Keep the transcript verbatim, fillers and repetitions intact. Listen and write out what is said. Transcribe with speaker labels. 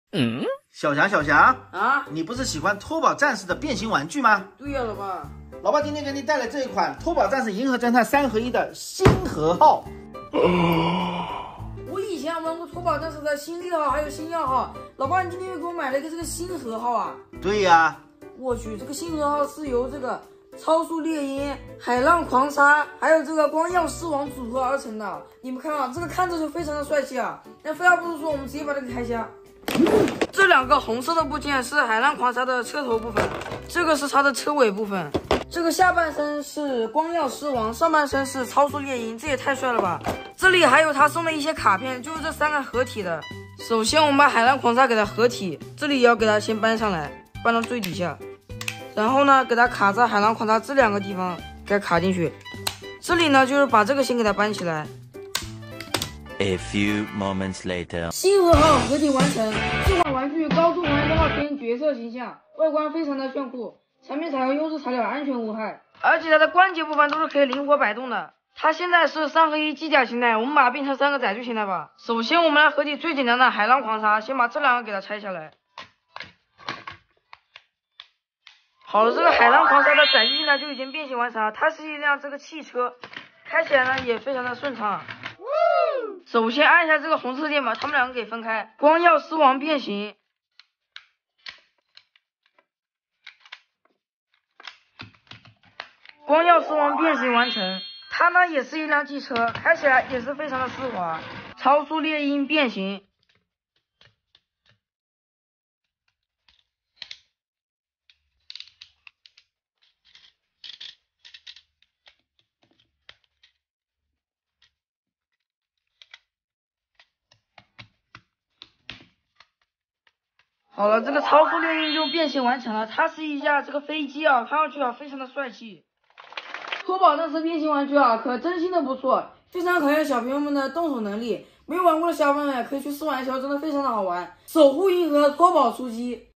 Speaker 1: 嗯，小翔，小翔
Speaker 2: 啊，
Speaker 1: 你不是喜欢脱宝战士的变形玩具吗？
Speaker 2: 对呀，老爸。
Speaker 1: 老爸今天给你带来这一款脱宝战士银河侦探三合一的星河号。
Speaker 2: 我以前玩过脱宝战士的星力号还有星耀号，老爸你今天又给我买了一个这个星河号啊？
Speaker 1: 对呀。
Speaker 2: 我去，这个星河号是由这个超速猎鹰、海浪狂鲨还有这个光耀狮王组合而成的。你们看啊，这个看着就非常的帅气啊。那废话不如说，我们直接把这个开箱。这两个红色的部件是海浪狂鲨的车头部分，这个是它的车尾部分。这个下半身是光耀狮王，上半身是超速猎鹰，这也太帅了吧！这里还有他送的一些卡片，就是这三个合体的。首先我们把海浪狂鲨给它合体，这里也要给它先搬上来，搬到最底下，然后呢给它卡在海浪狂鲨这两个地方，给它卡进去。这里呢就是把这个先给它搬起来。
Speaker 3: A few moments later，
Speaker 2: 星河号合体完成。这款玩具高度还原动画片角色形象，外观非常的炫酷。产品采用优质材料，安全无害，而且它的关节部分都是可以灵活摆动的。它现在是三合一机甲形态，我们把它变成三个载具形态吧。首先我们来合体最简单的海浪狂鲨，先把这两个给它拆下来。好了，这个海浪狂鲨的载具形态就已经变形完成了，它是一辆这个汽车，开起来呢也非常的顺畅。首先按一下这个红色键，把它们两个给分开。光耀狮王变形。光耀狮王变形完成，它呢也是一辆汽车，开起来也是非常的丝滑。超速猎鹰变形。好了，这个超速猎鹰就变形完成了，它是一架这个飞机啊，看上去啊非常的帅气。脱宝战士变形玩具啊，可真心的不错，非常考验小朋友们的动手能力。没有玩过的小朋友也可以去试玩一下，真的非常的好玩。守护银河脱宝出击。